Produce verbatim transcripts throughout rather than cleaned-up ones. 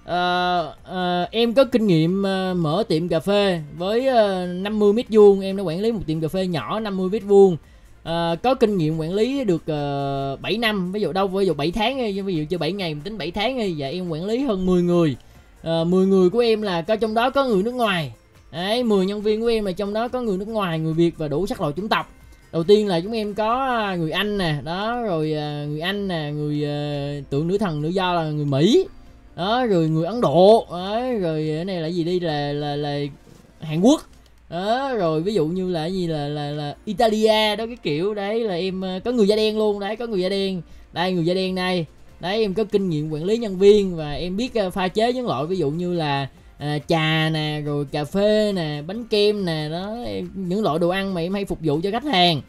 uh, uh, em có kinh nghiệm uh, mở tiệm cà phê với uh, năm mươi mét vuông. Em đã quản lý một tiệm cà phê nhỏ năm mươi mét vuông. Uh, có kinh nghiệm quản lý được uh, bảy năm, ví dụ đâu ví dụ bảy tháng ví dụ chưa bảy ngày mình tính bảy tháng đi. Dạ em quản lý hơn mười người. uh, mười người của em là có trong đó có người nước ngoài. Đấy, mười nhân viên của em là trong đó có người nước ngoài, người Việt và đủ sắc loại chủng tộc. Đầu tiên là chúng em có người Anh nè, đó rồi uh, người Anh nè, người uh, tượng nữ thần nữ do là người Mỹ. Đó, rồi người Ấn Độ. Đấy, rồi cái này là gì đi là là là Hàn Quốc. Đó, rồi ví dụ như là gì là là là Italia đó, cái kiểu đấy là em có người da đen luôn. Đấy, có người da đen. Đây người da đen đây. Đấy, em có kinh nghiệm quản lý nhân viên và em biết pha chế những loại ví dụ như là à, trà nè, rồi cà phê nè, bánh kem nè, đó em, những loại đồ ăn mà em hay phục vụ cho khách hàng.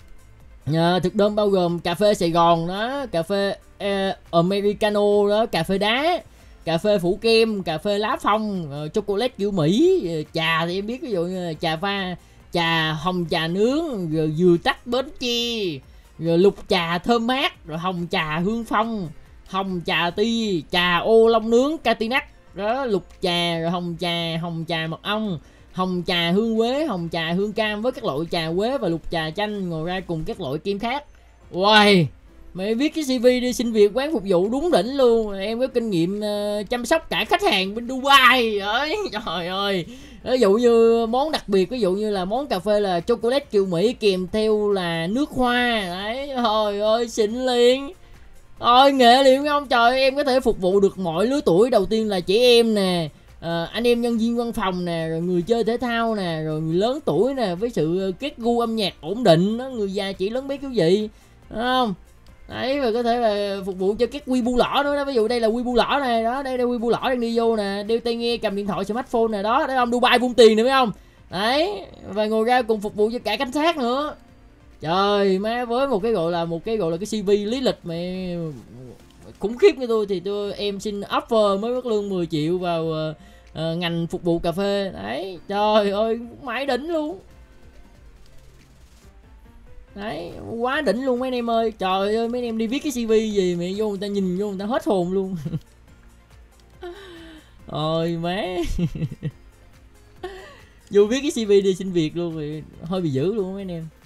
À, thực đơn bao gồm cà phê Sài Gòn đó, cà phê uh, Americano đó, cà phê đá, cà phê phủ kem, cà phê lá phong, uh, chocolate kiểu Mỹ, uh, trà thì em biết ví dụ như là trà pha, trà hồng trà nướng, rồi dừa tắc Bến Tre, rồi lục trà thơm mát, rồi hồng trà hương phong, hồng trà ti, trà ô long nướng Catinac đó, lục trà, rồi hồng trà, hồng trà mật ong, hồng trà hương quế, hồng trà hương cam với các loại trà quế và lục trà chanh ngồi ra cùng các loại kem khác. Wow, mày viết cái xê vê đi xin việc quán phục vụ đúng đỉnh luôn. Em có kinh nghiệm uh, chăm sóc cả khách hàng bên Dubai ấy. Trời ơi, ví dụ như món đặc biệt, ví dụ như là món cà phê là chocolate kiểu Mỹ kèm theo là nước hoa. Đấy, trời ơi xịn liền. Ôi nghệ liền không trời, em có thể phục vụ được mọi lứa tuổi. Đầu tiên là trẻ em nè, à, anh em nhân viên văn phòng nè, rồi người chơi thể thao nè, rồi người lớn tuổi nè, với sự kết gu âm nhạc ổn định đó, người già chỉ lớn bé kiểu gì, đúng không? Đấy, rồi có thể là phục vụ cho các quy bu lõ nữa đó. Ví dụ đây là quy bu lõ này đó, đây là quy bu lõ đang đi vô nè, đeo tai nghe, cầm điện thoại smartphone này đó, đấy không, Dubai vung tiền nữa phải không? Đấy, và ngồi ra cùng phục vụ cho cả cảnh sát nữa. Trời má, với một cái gọi là một cái gọi là cái xê vê lý lịch mà khủng khiếp như tôi thì tôi em xin offer mới mức lương mười triệu vào uh, uh, ngành phục vụ cà phê. Đấy, trời ơi mãi đỉnh luôn. Đấy, quá đỉnh luôn mấy anh em ơi. Trời ơi mấy anh em đi viết cái xê vê gì mà vô người ta nhìn vô người ta hết hồn luôn. Ôi má. Vô viết cái xê vê đi xin việc luôn thì hơi bị dữ luôn mấy anh em.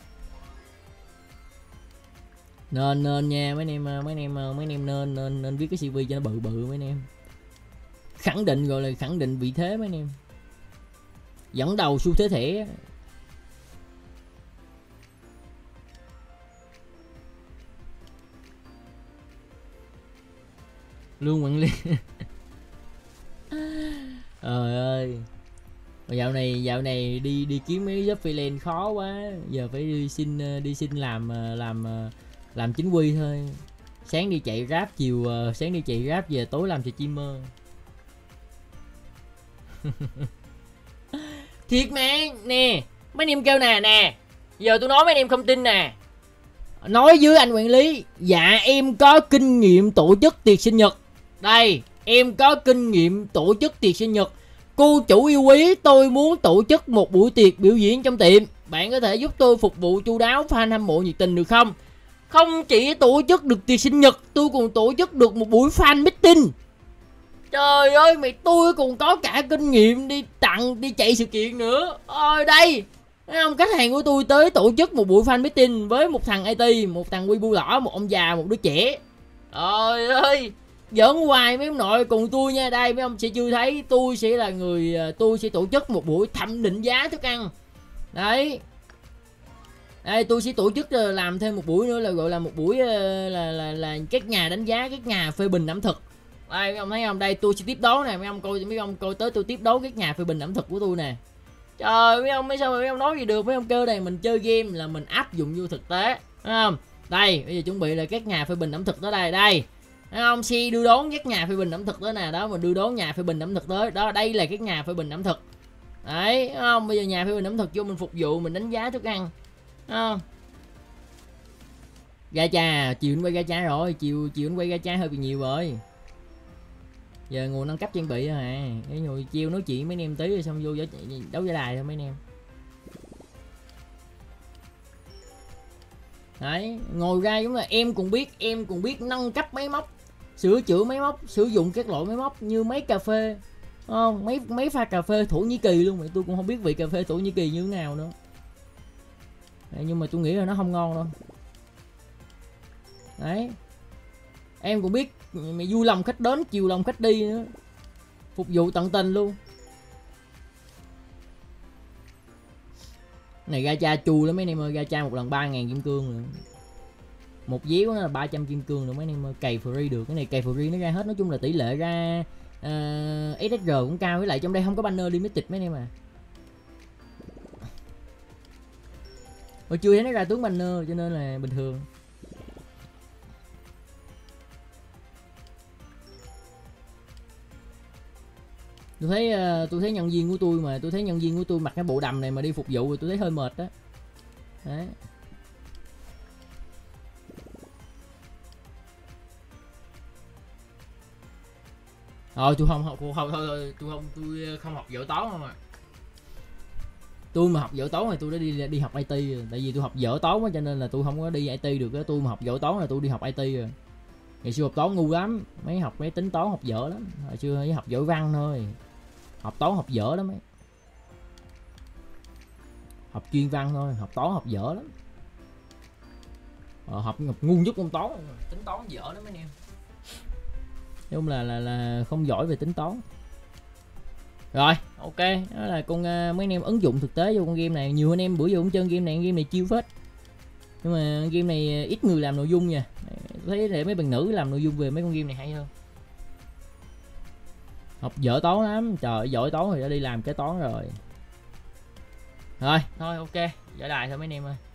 Nên nên nha mấy anh em, mấy anh em mấy anh em nên nên nên viết cái xê vê cho nó bự bự mấy anh em. Khẳng định, gọi là khẳng định vị thế mấy anh em. Dẫn đầu xu thế thẻ. Luôn quản lý. Trời ơi. Dạo này dạo này đi đi kiếm mấy job freelance khó quá, giờ phải đi xin đi xin làm làm làm chính quy thôi. Sáng đi chạy Grab, chiều sáng đi chạy Grab, về tối làm streamer. Thiệt mà nè, mấy anh em kêu nè nè, giờ tôi nói mấy anh em không tin nè. Nói với anh quản lý, dạ em có kinh nghiệm tổ chức tiệc sinh nhật. Đây, em có kinh nghiệm tổ chức tiệc sinh nhật. Cô chủ yêu quý, tôi muốn tổ chức một buổi tiệc biểu diễn trong tiệm. Bạn có thể giúp tôi phục vụ chu đáo, fan hâm mộ nhiệt tình được không? Không chỉ tổ chức được tiệc sinh nhật, tôi còn tổ chức được một buổi fan meeting. Trời ơi, mày tôi còn có cả kinh nghiệm đi tặng, đi chạy sự kiện nữa. Ôi đây, thấy không? Khách hàng của tôi tới tổ chức một buổi fan meeting với một thằng i tê, một thằng quy bu lõ, một ông già, một đứa trẻ. Trời ơi, giỡn hoài mấy ông nội. Còn tôi nha, đây mấy ông sẽ chưa thấy, tôi sẽ là người, tôi sẽ tổ chức một buổi thẩm định giá thức ăn. Đấy. Đây tôi sẽ tổ chức làm thêm một buổi nữa là gọi là một buổi là là là các nhà đánh giá, các nhà phê bình ẩm thực. Đây mấy ông thấy không? Đây tôi sẽ tiếp đố nè, mấy ông coi, mấy ông coi tới tôi tiếp đố các nhà phê bình ẩm thực của tôi nè. Trời, mấy ông mấy sao mà mấy ông nói gì được, mấy ông kêu này mình chơi game là mình áp dụng vô thực tế, đúng không? Đây, bây giờ chuẩn bị là các nhà phê bình ẩm thực đó đây, đây. Thấy không? Si đưa đón các nhà phê bình ẩm thực đó nè, đó mình đưa đón nhà phê bình ẩm thực tới. Đó, đây là các nhà phê bình ẩm thực. Đấy, thấy không? Bây giờ nhà phê bình ẩm thực vô mình phục vụ, mình đánh giá thức ăn. Thấy không? Gacha, chiều anh quay gacha rồi, chiều chiều anh quay gacha hơi bị nhiều rồi. Giờ ngồi nâng cấp trang bị rồi à. Cái ngồi chiêu nói chuyện mấy anh em tí rồi xong vô đấu giải đài thôi mấy anh em. Đấy, ngồi ra giống là em cũng biết, em cũng biết nâng cấp máy móc sửa chữa máy móc, sử dụng các loại máy móc như máy cà phê, không mấy mấy pha cà phê Thổ Nhĩ Kỳ luôn, mà tôi cũng không biết vị cà phê Thổ Nhĩ Kỳ như thế nào nữa. Đấy, nhưng mà tôi nghĩ là nó không ngon đâu. Đấy, em cũng biết mày vui lòng khách đến chiều lòng khách đi nữa, phục vụ tận tình luôn. Này gacha chù lắm mấy anh em ơi, gacha một lần ba ngàn kim cương rồi, một déo nó là ba trăm kim cương rồi mấy anh em ơi, cày free được. Cái này cày free nó ra hết, nói chung là tỷ lệ ra uh, ét ét rờ cũng cao, với lại trong đây không có banner limited mấy anh em à. Hồi chưa thấy nó ra tướng banner cho nên là bình thường. Tôi thấy uh, tôi thấy nhân viên của tôi mà tôi thấy nhân viên của tôi mặc cái bộ đầm này mà đi phục vụ rồi tôi thấy hơi mệt đó. Đấy. Rồi tôi không học không thôi thôi tôi không tôi không học dở toán không à. Tôi mà học dở toán thì tôi đã đi đi học i tê rồi. Tại vì tôi học dở toán quá cho nên là tôi không có đi i tê được á. Tôi mà học dở toán là tôi đi học i tê rồi. Ngày xưa học toán ngu lắm, mấy học mấy tính toán học dở lắm. Hồi xưa chỉ học giỏi văn thôi, học toán học dở lắm mấy. Học chuyên văn thôi, học toán học dở lắm. Ờ, học, học ngu nhất môn toán, tính toán dở lắm mấy em. Nhưng là là là không giỏi về tính toán. Rồi, ok, đó là con uh, mấy anh em ứng dụng thực tế vô con game này. Nhiều anh em bữa giờ cũng chơi game này, game này chiêu phết. Nhưng mà game này ít người làm nội dung nha. Thấy để mấy bạn nữ làm nội dung về mấy con game này hay hơn. Học dở toán lắm, trời giỏi toán thì đã đi làm cái toán rồi. Rồi, thôi ok, giải đài thôi mấy anh em ơi.